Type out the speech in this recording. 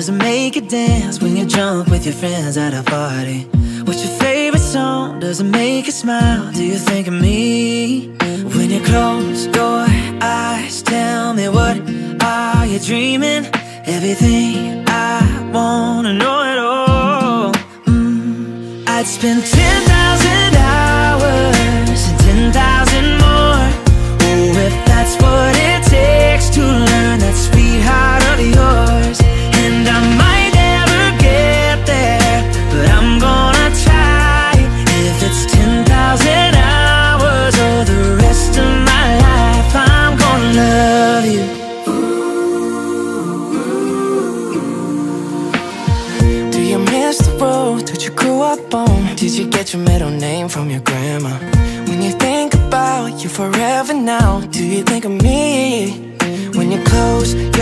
does it make you dance when you're drunk with your friends at a party? What's your favorite song? Does it make you smile? Do you think of me? When you close your eyes, tell me, what are you dreaming? Everything I wanna know it all. I'd spend 10,000 hours and 10,000 more. Oh, if that's what it takes to learn that sweetheart of yours. And I might never get there, but I'm gonna try. If it's 10,000 hours or the rest of my life, I'm gonna love you. Do you miss the road that you grew up on? Did you get your middle name from your grandma? When you think about you forever now, do you think of me? When you close your